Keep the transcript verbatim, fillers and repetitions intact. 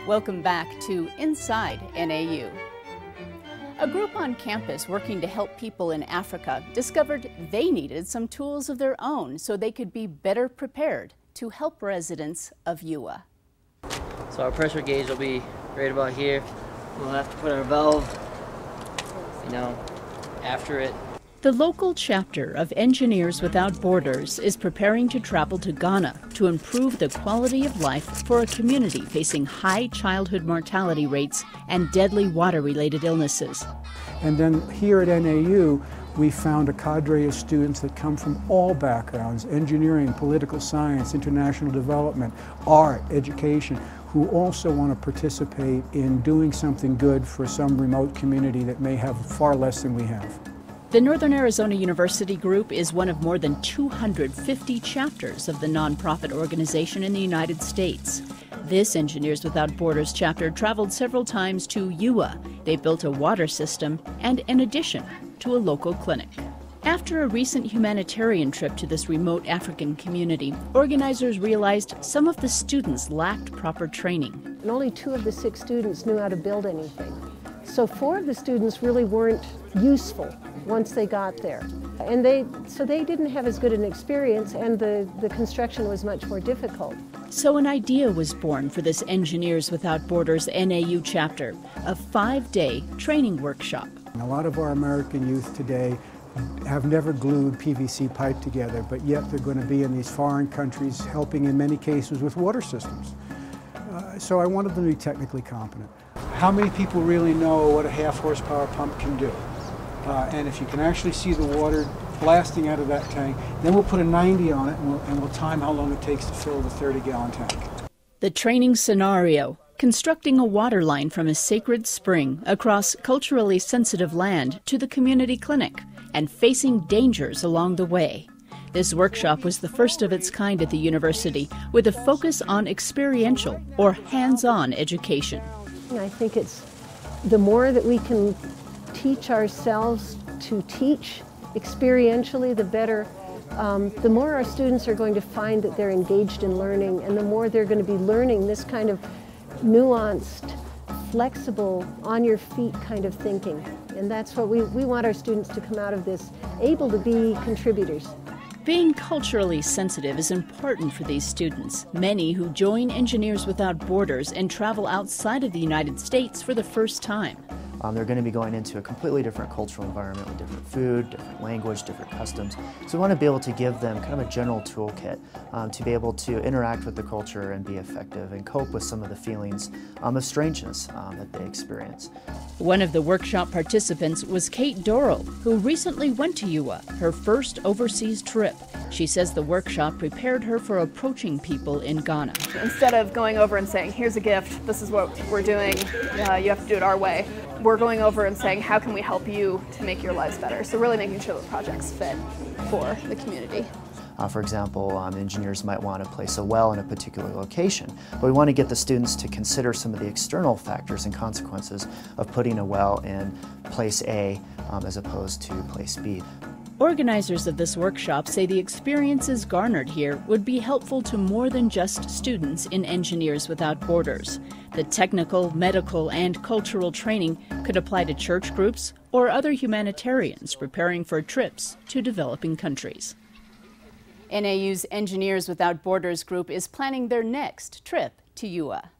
Welcome back to Inside N A U. A group on campus working to help people in Africa discovered they needed some tools of their own so they could be better prepared to help residents of U A. So our pressure gauge will be right about here. We'll have to put our valve, you know, after it. The local chapter of Engineers Without Borders is preparing to travel to Ghana to improve the quality of life for a community facing high childhood mortality rates and deadly water-related illnesses. And then here at N A U, we found a cadre of students that come from all backgrounds, engineering, political science, international development, art, education, who also want to participate in doing something good for some remote community that may have far less than we have. The Northern Arizona University Group is one of more than two hundred fifty chapters of the nonprofit organization in the United States. This Engineers Without Borders chapter traveled several times to U A. They built a water system and an addition to a local clinic. After a recent humanitarian trip to this remote African community, organizers realized some of the students lacked proper training. And only two of the six students knew how to build anything. So four of the students really weren't useful once they got there. And they, so they didn't have as good an experience, and the, the construction was much more difficult. So an idea was born for this Engineers Without Borders N A U chapter, a five-day training workshop. And a lot of our American youth today have never glued P V C pipe together, but yet they're going to be in these foreign countries helping in many cases with water systems. Uh, so I wanted them to be technically competent. How many people really know what a half horsepower pump can do? Uh, and if you can actually see the water blasting out of that tank, then we'll put a ninety on it and we'll, and we'll time how long it takes to fill the thirty gallon tank. The training scenario: constructing a water line from a sacred spring across culturally sensitive land to the community clinic and facing dangers along the way. This workshop was the first of its kind at the university, with a focus on experiential or hands-on education. I think it's the more that we can teach ourselves to teach experientially, the better. Um, the more our students are going to find that they're engaged in learning, and the more they're going to be learning this kind of nuanced, flexible, on-your-feet kind of thinking. And that's what we, we want our students to come out of this able to be contributors. Being culturally sensitive is important for these students, many who join Engineers Without Borders and travel outside of the United States for the first time. Um, they're going to be going into a completely different cultural environment with different food, different language, different customs. So we want to be able to give them kind of a general toolkit um, to be able to interact with the culture and be effective and cope with some of the feelings um, of strangeness um, that they experience. One of the workshop participants was Kate Dorrell, who recently went to U A, her first overseas trip. She says the workshop prepared her for approaching people in Ghana. Instead of going over and saying, here's a gift, this is what we're doing, uh, you have to do it our way, we're going over and saying, how can we help you to make your lives better? So really making sure that projects fit for the community. Uh, for example, um, engineers might want to place a well in a particular location, but we want to get the students to consider some of the external factors and consequences of putting a well in place A um, as opposed to place B. Organizers of this workshop say the experiences garnered here would be helpful to more than just students in Engineers Without Borders. The technical, medical, and cultural training could apply to church groups or other humanitarians preparing for trips to developing countries. N A U's Engineers Without Borders group is planning their next trip to U A.